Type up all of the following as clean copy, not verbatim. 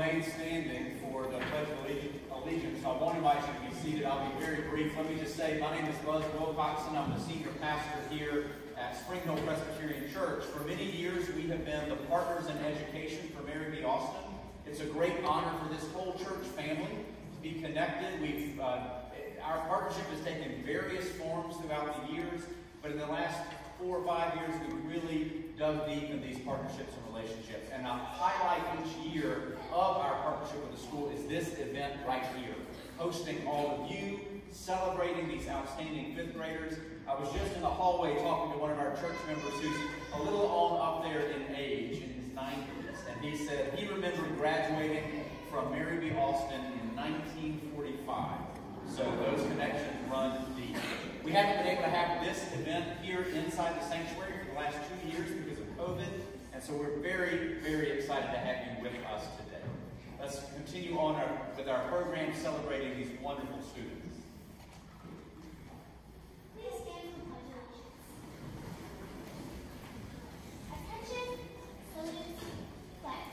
remain standing for the Pledge of Allegiance. I won't invite you to be seated. I'll be very brief. Let me just say, my name is Buzz Wilcoxon. I'm the senior pastor here at Spring Hill Presbyterian Church. For many years, we have been the partners in education for Mary B. Austin. It's a great honor for this whole church family to be connected. Our partnership has taken various forms throughout the years, but in the last 4 or 5 years, we've really dug deep in these partnerships and relationships. And a highlight each year of our partnership with the school is this event right here, hosting all of you, celebrating these outstanding fifth graders. I was just in the hallway talking to one of our church members who's a little on up there in age, in his 90s, and he said he remembered graduating from Mary B. Austin in 1945. So those connections run deep. We haven't been able to have this event here inside the sanctuary for the last 2 years because of COVID, and so we're very, very excited to have you with us today. Let's continue on with our program celebrating these wonderful students. Please stand for Pledge of Allegiance. Attention, salute, pledge.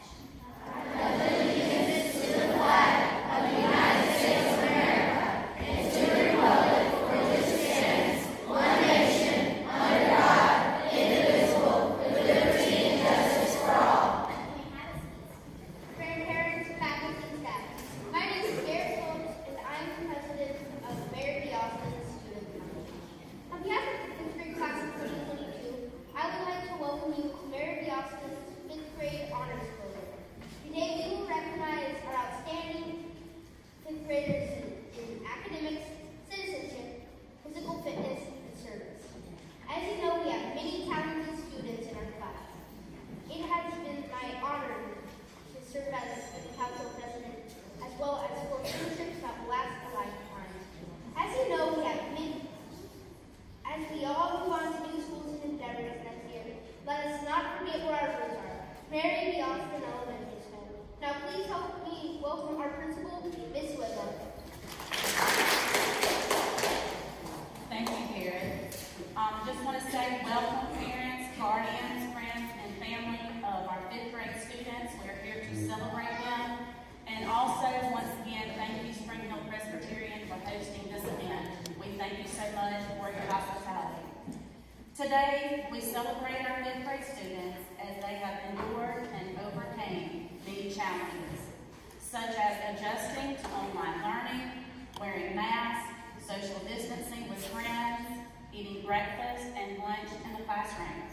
Today, we celebrate our fifth grade students as they have endured and overcame many challenges, such as adjusting to online learning, wearing masks, social distancing with friends, eating breakfast and lunch in the classrooms.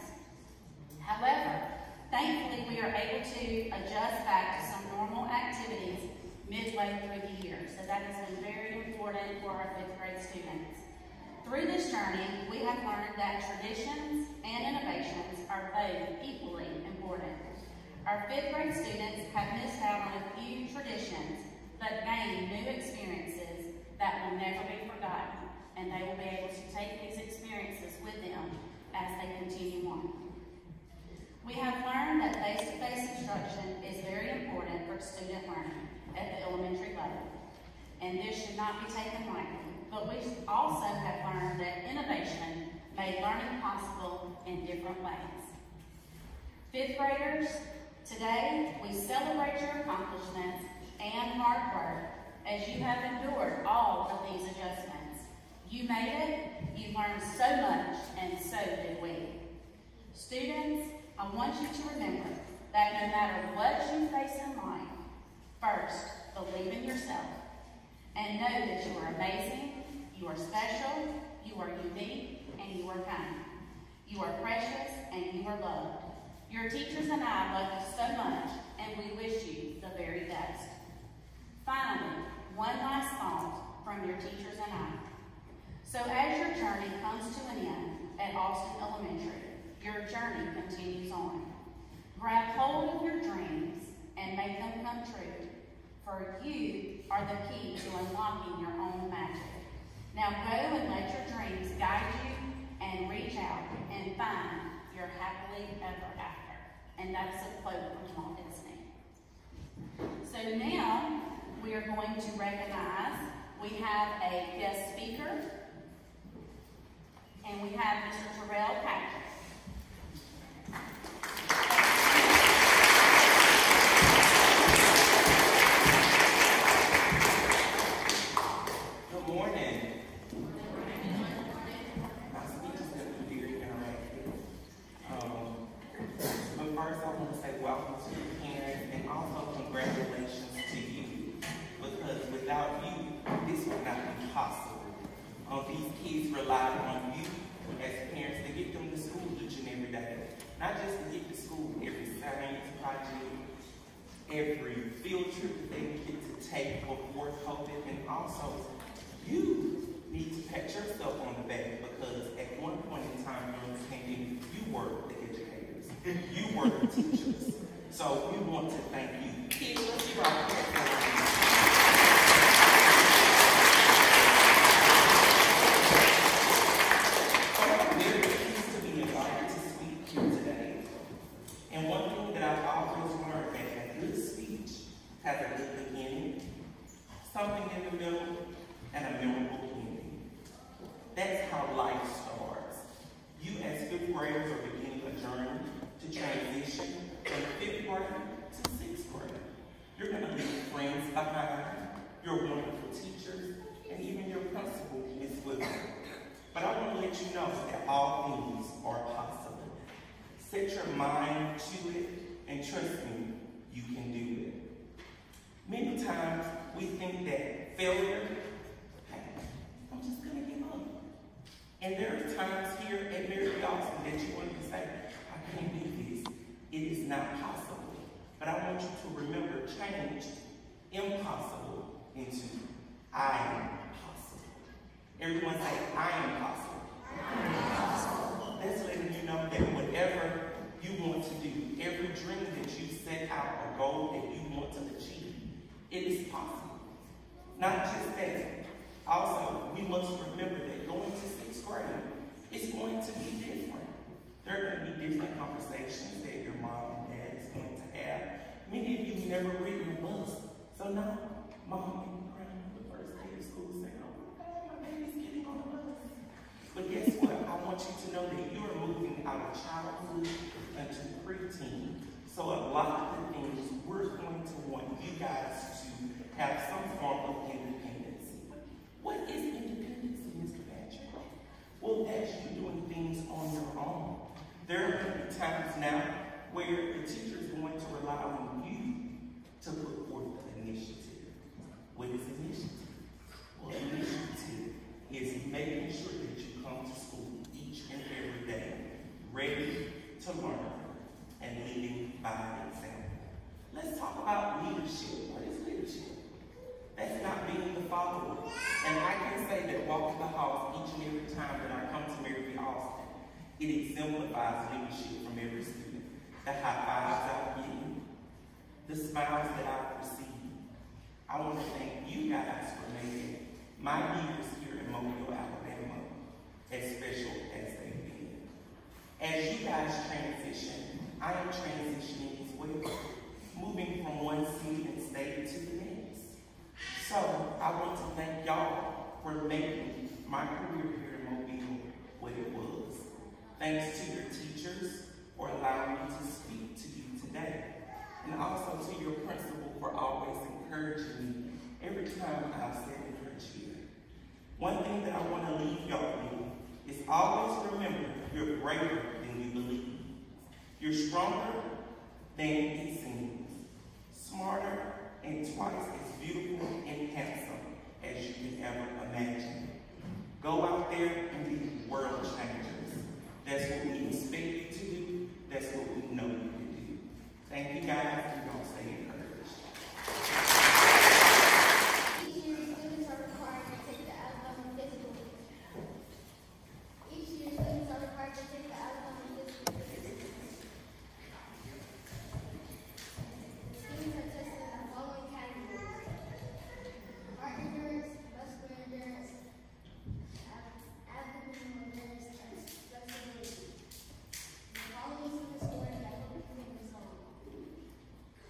However, thankfully, we are able to adjust back to some normal activities midway through the year, so that has been very important for our fifth grade students. Through this journey, we have learned that traditions and innovations are both equally important. Our fifth grade students have missed out on a few traditions, but gained new experiences that will never be forgotten, and they will be able to take these experiences with them as they continue on. We have learned that face-to-face instruction is very important for student learning at the elementary level, and this should not be taken lightly. But we also have learned that innovation made learning possible in different ways. Fifth graders, today we celebrate your accomplishments and hard work as you have endured all of these adjustments. You made it, you learned so much, and so did we. Students, I want you to remember that no matter what you face in life, first, believe in yourself and know that you are amazing, you are special, you are unique, and you are kind. You are precious, and you are loved. Your teachers and I love you so much, and we wish you the very best. Finally, one last thought from your teachers and I. So as your journey comes to an end at Austin Elementary, your journey continues on. Grab hold of your dreams and make them come true, for you are the key to unlocking your own magic. Now go and let your dreams guide you and reach out and find your happily ever after. And that's a quote from Walt Disney. So now we are going to recognize, we have a guest speaker, and we have Mr. Terrell Patrick. every field trip that they get to take before COVID, and also you need to pat yourself on the back because at one point in time during this pandemic, you were the educators, you were the teachers. So we want to thank you. Kids, let's give our hands. I'm very pleased to be invited to speak here today. And one thing that I've always learned that a good speech has a good beginning, something in the middle, and a memorable ending. That's how life starts. You as fifth graders are beginning a journey to transition from fifth grade to sixth grade. You're going to leave friends behind, your wonderful teachers, and even your principal, Ms. Wilson. But I want to let you know that all things are possible. Set your mind to it, and trust me, you can do it. Many times we think that failure, I'm just going to give up. And there are times here at Mary Dawson that you want to say, I can't do this. It is not possible. But I want you to remember, change impossible into I am possible. Everyone say, I am possible. I am possible. That's letting you know that whatever you want to do, every dream that you set out, a goal that you want to achieve, it is possible. Not just that. Also, we must remember that going to sixth grade is going to be different. There are going to be different conversations that your mom and dad is going to have. Many of you never ridden a bus. So now, mom and grandma on the first day of school saying, oh my God, my baby's getting on the bus. But guess what? I want you to know that you are moving out of childhood into preteen. So a lot of the things we're going to want you guys to have some form of independence. What is independence, Mr. Patrick? Well, that's you doing things on your own. There are going to be times now where the teacher is going to rely on you to put forth an initiative. What is initiative? Well, initiative is making sure that you come to school each and every day ready to learn and leading by example. Let's talk about leadership. What is leadership? That's not being the follower. And I can say that walking the halls each and every time that I come to Mary B. Austin, it exemplifies leadership from every student. The high fives I'm getting, the smiles that I've received. I want to thank you guys for making my years here in Mobile, Alabama as special as they've been. As you guys transition, I am transitioning as well, moving from one city and state to the next. So I want to thank y'all for making my career here in Mobile what it was. Thanks to your teachers for allowing me to speak to you today. And also to your principal for always encouraging me every time I've said encourage here. One thing that I want to leave y'all with is always remember you're greater than you believe. You're stronger than it seems, smarter and twice as beautiful and handsome as you can ever imagine. Go out there and be world changers. That's what we expect you to do. That's what we know you can do. Thank you guys, and don't stay encouraged. Each year, students are required to take the Alabama physical. Each year, students are required to take the Alabama physical. Students are tested in the following categories: heart endurance, muscular endurance, abdominal endurance, and flexibility. The following students scored that hope you can resolve.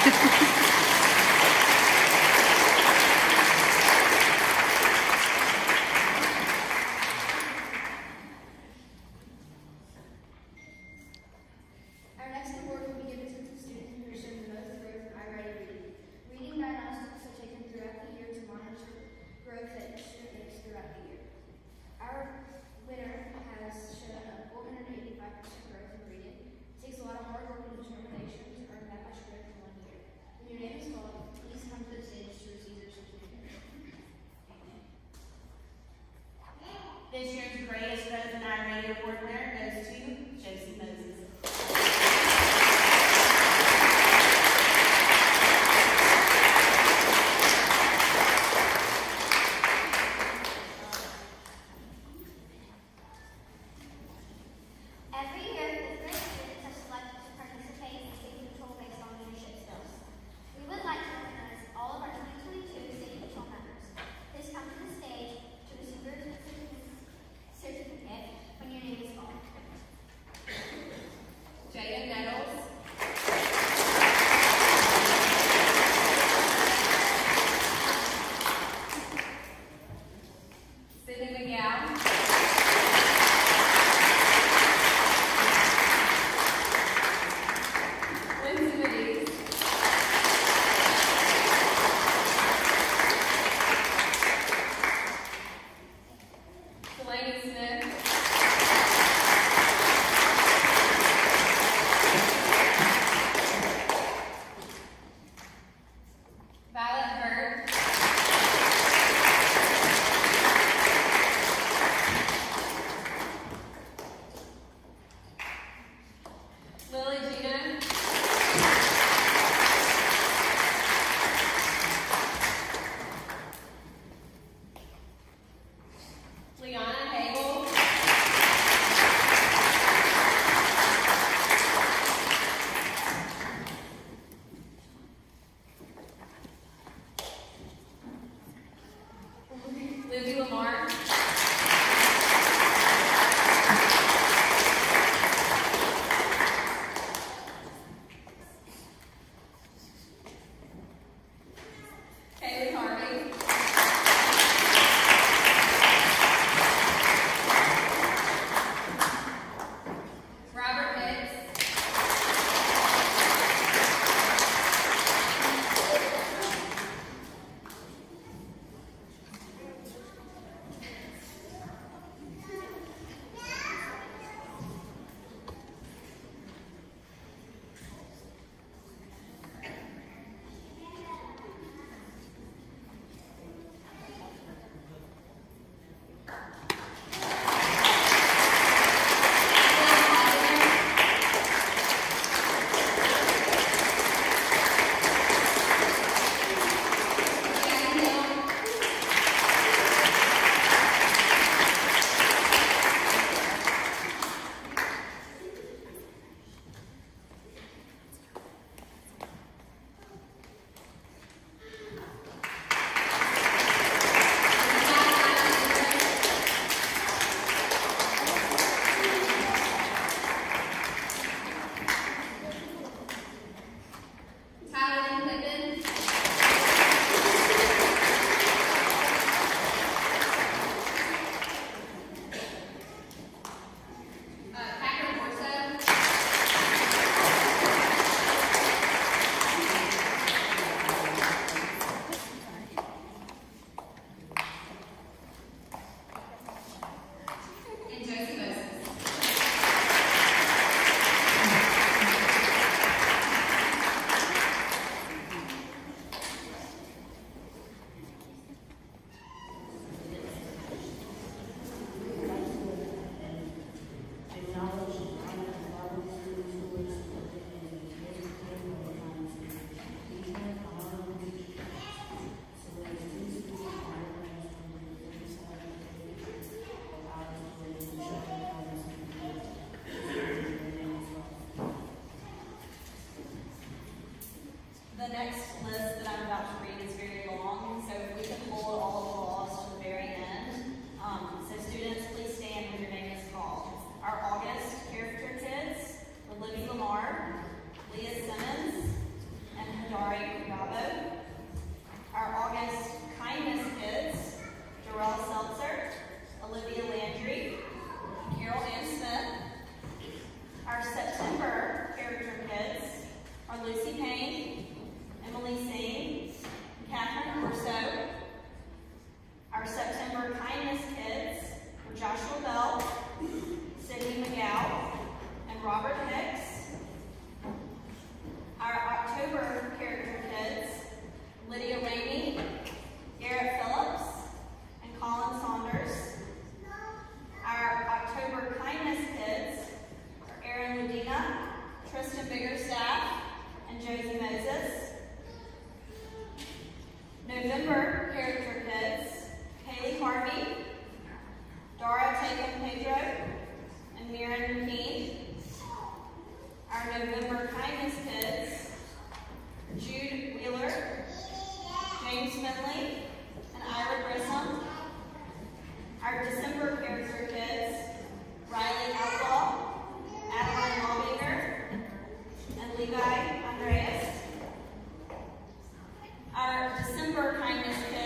Our next award will be given to the student who has shown the most growth in iReady reading. Reading diagnostics are taken throughout the year to monitor growth that each student makes throughout the year. Our winner has shown a 485% growth in reading. It takes a lot of hard work and determination to earn that much growth in 1 year. When your name is called, please come to the stage to receive your certificate. This year's greatest growth in iReady award winner goes to Josie Moses. Every year, fifth grade students are selected to participate in State Patrol based on leadership skills. We would like to recognize all of our 2022 State Patrol members. Please come to the stage to receive your certificate when your name is called. Jada Nettles. Sydney McGowan. Lindsay Wittes. Delaney Smith. Violet Bird. Lily Gina. Liana Hagel. Lizzie Lamar. Kaylee Harvey. Robert Hicks. Tyler Pippin. Packer Corso. And Josie Moses. The next list that I'm about to read is very long, so if we can pull all of the laws to the very end. So students, please stand when your name is called. Our August character kids, Olivia Lamar, Leah Simmons, and Hadar November character kids, Kaylee Harvey, Dara Taken Pedro, and Mirren McKean. Our November kindness kids, Jude Wheeler, James Finley, and Ira Grissom. Our December character kids, Riley Outlaw, Adeline Lawbaker, and Levi Andreas. Our December kindness kids,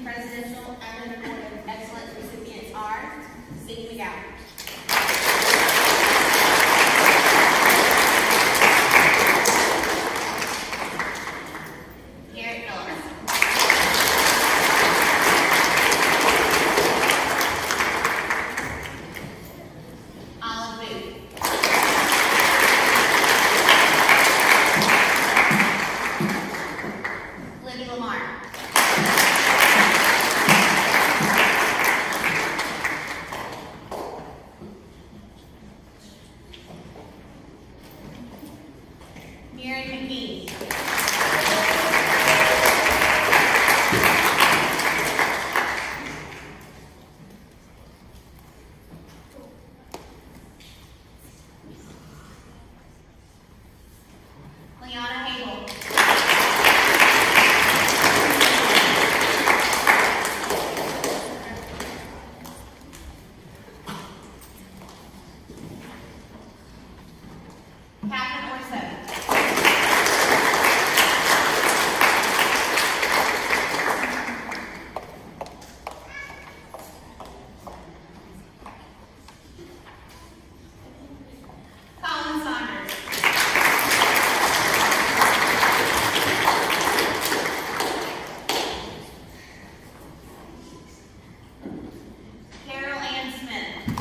Presidential Academic Award of Excellence recipients are Steve McGowan, Garrett Phillips, Olive Booth, Libby Lamar, Miriam McKee, Liana Hagel, Catherine Orso, Colin Saunders, Carol Ann Smith,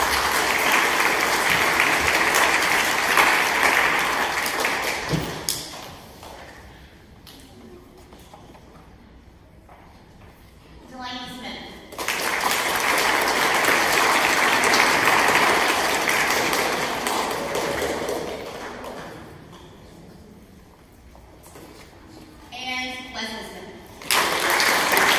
Delaney Smith, and Leslie Smith.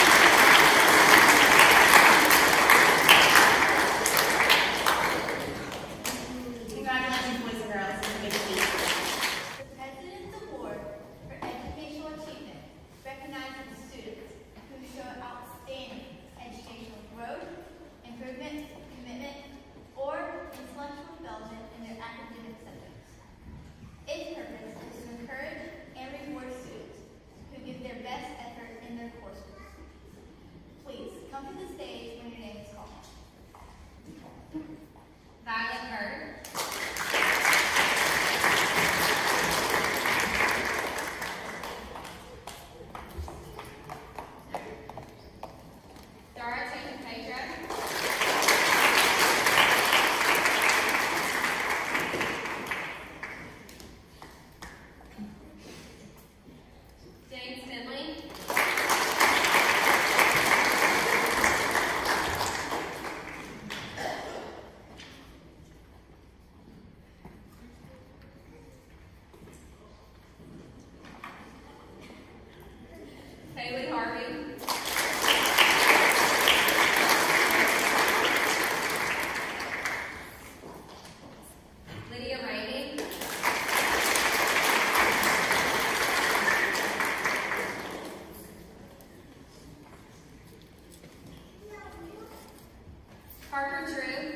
Congratulations, boys and girls. It's a big feat. The President's Award for Educational Achievement recognizes students who show outstanding educational growth, improvement, commitment, or intellectual development in their academic subjects. Its purpose is to encourage and reward students who give their best effort in their coursework. Please come to the stage when your name is called. Violet Bird, Dorothea Pedro, James Finley, Haley Harvey, Lydia Rainey, Parker Drew,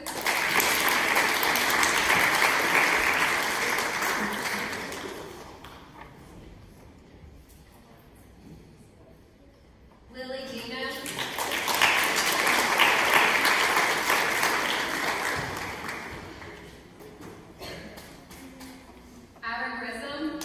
Lily Gina, Ira Grissom,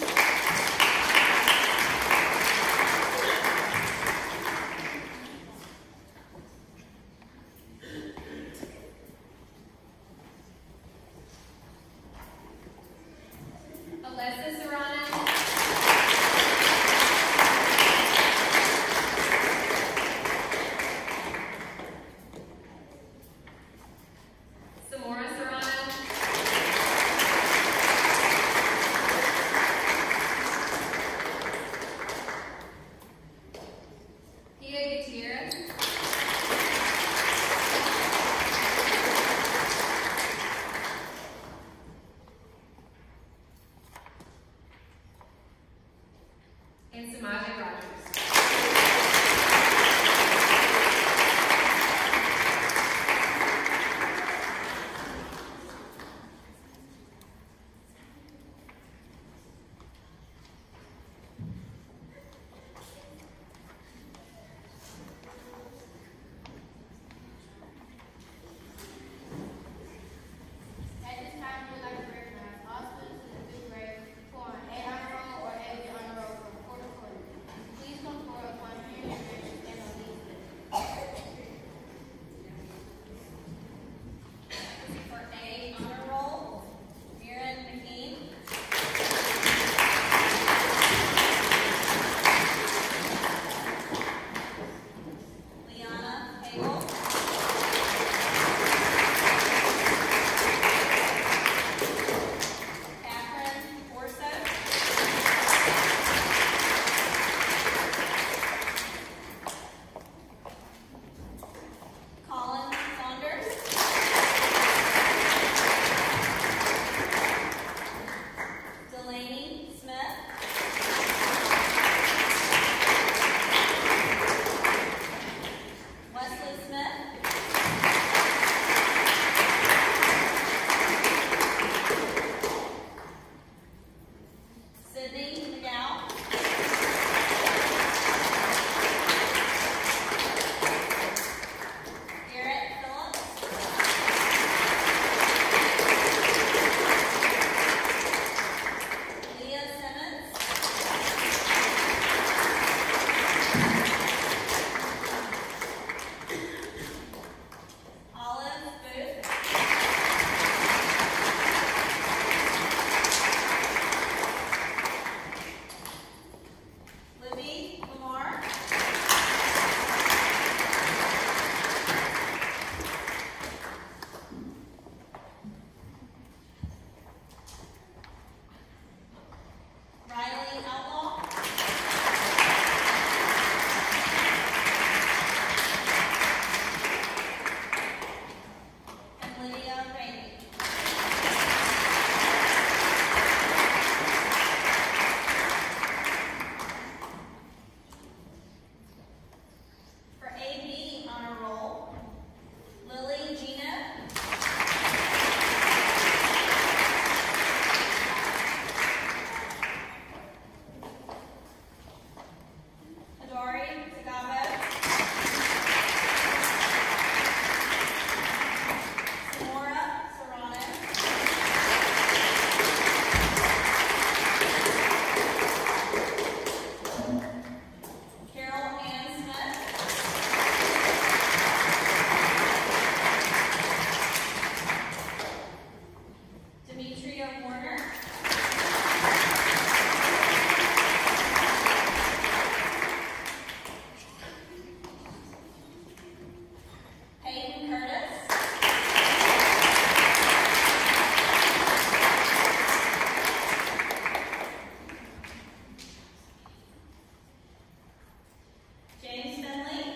James Finley.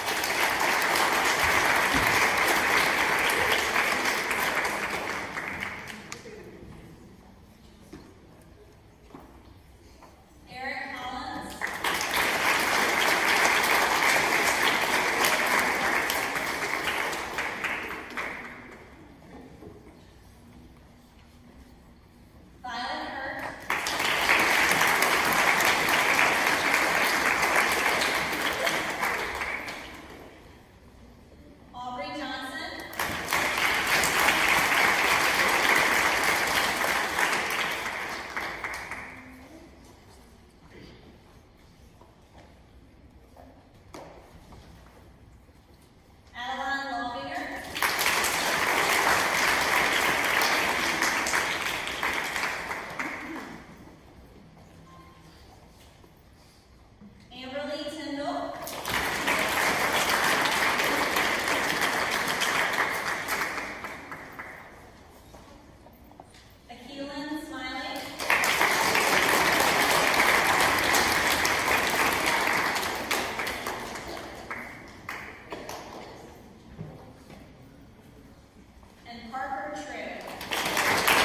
Eric Collins. Violet Hurt. Aubrey Johnson. Adeline Lawbinger. Amberly Tyndall. Akeelan Smiley. And Parker True.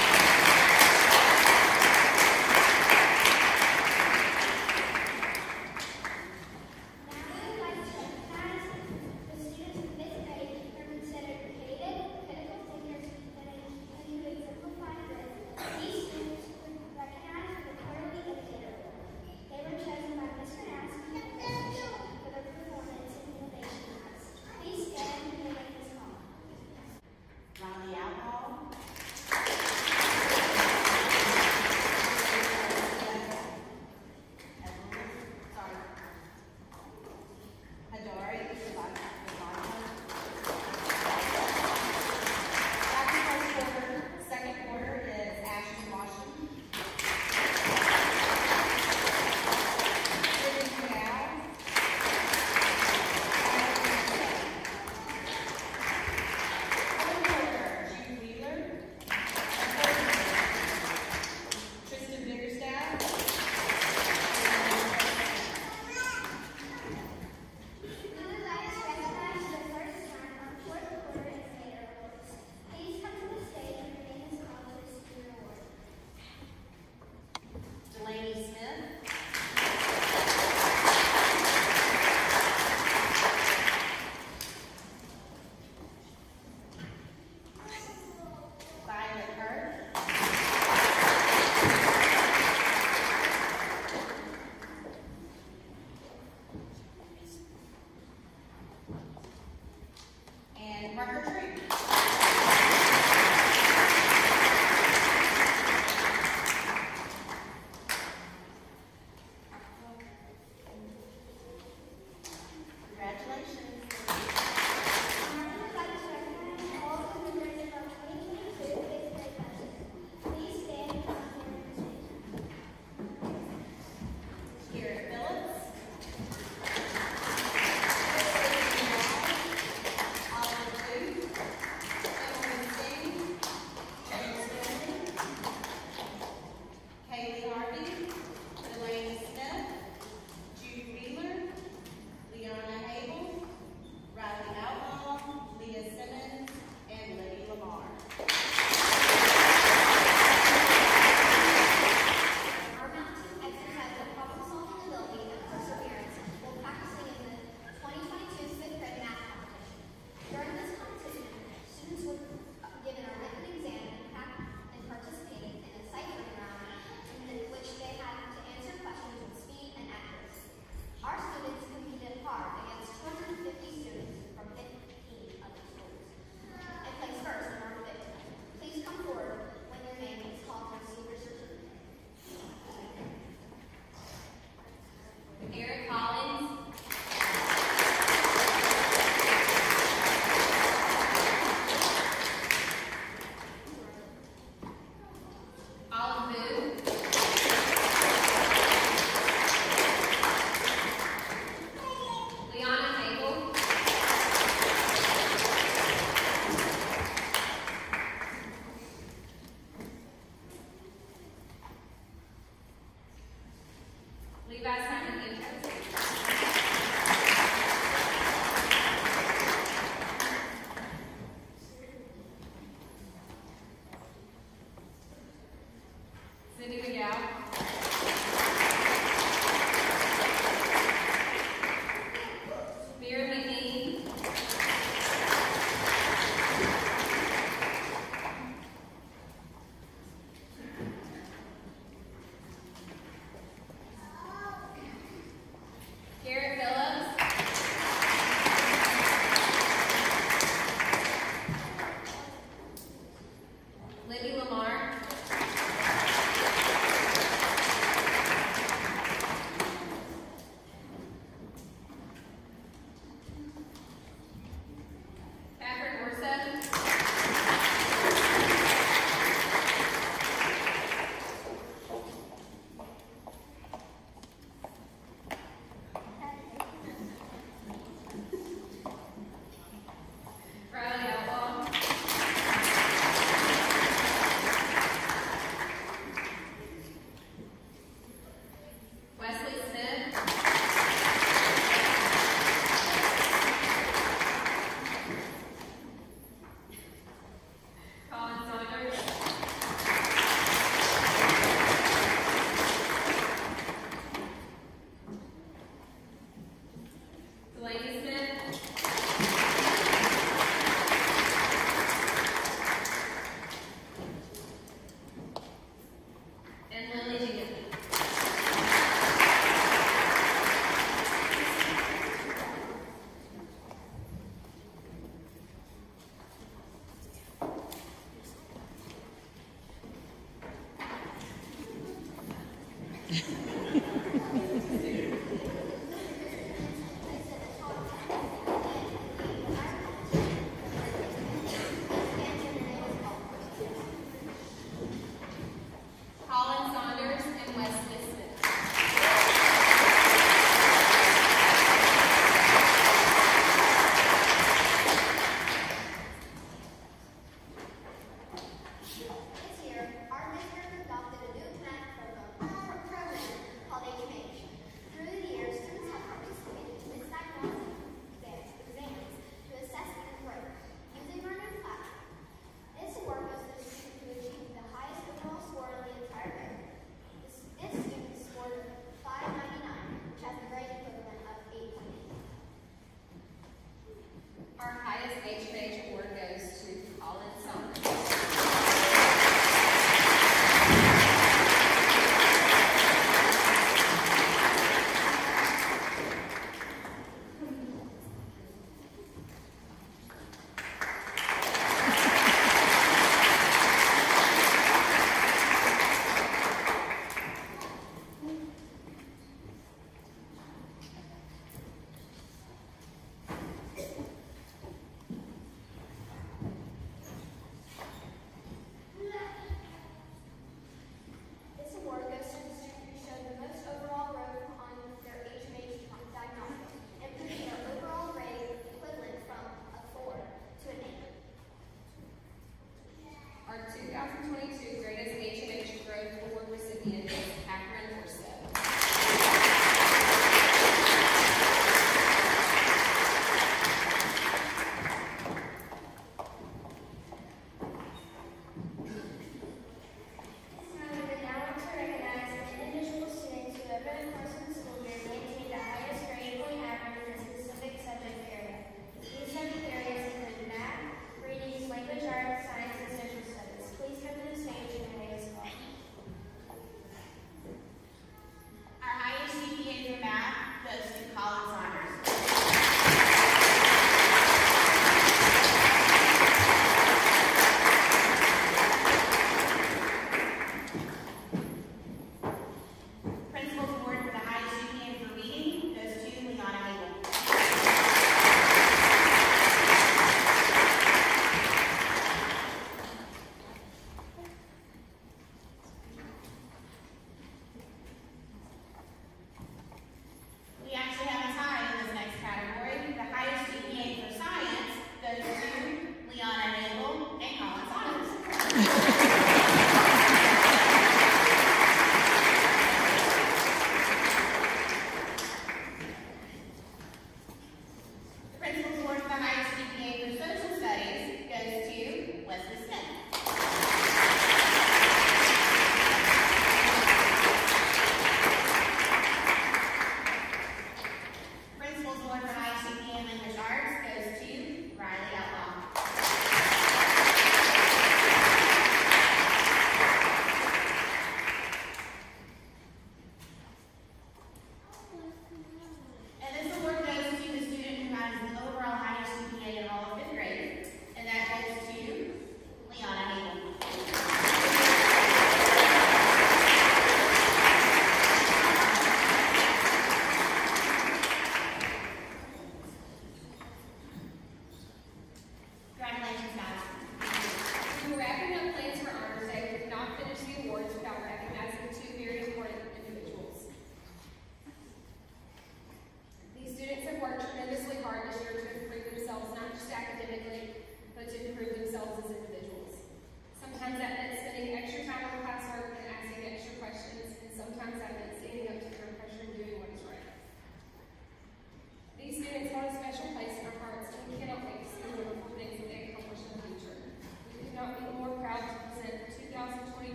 Now we would like to recognize the students of fifth grade who are considered creative, critical thinkers, and who exemplify this. These students were recognized for the quarterly indicator award. They were chosen by Mr. Nansky and Ms. Bishop for their performance in Innovation House. Please stand and make this call. Riley Outlaw. Hadari Rebecca. After first quarter, second quarter is Ashton Washington. Brittany Gal. Third quarter, Jude Wheeler. Tristan Biggerstaff. We would like to recognize for the first time our fourth quarter indicator awards. Please come to the stage and remain as call to receive your award. Delaney Smith. Violet Hurt. And Parker True. Congratulations. Now we would like to recognize all the members of our 2022 fifth grade budget. Please stand and come to your station. Garrett Phillips. Oliver Booth. Delaney Smith, and Lily Jenkins.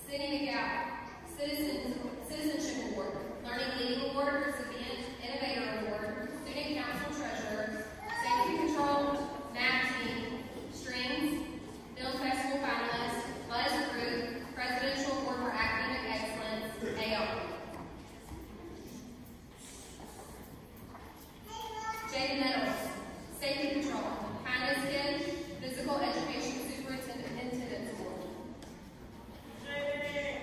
Sydney McGowan, Citizenship Award, Learning Leading Award, Recipient, Innovator Award, Student Council Treasurer, Safety Control, Math Team, Strings, Film Festival Finalist, Buzz Group, Presidential Award for Academic Excellence, AR. Jade Nettles, Safety Control, Kindness Kid, Physical Education Superintendent Award.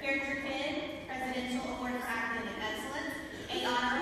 Character Kid, Presidential Award for Academic Excellence, a Honor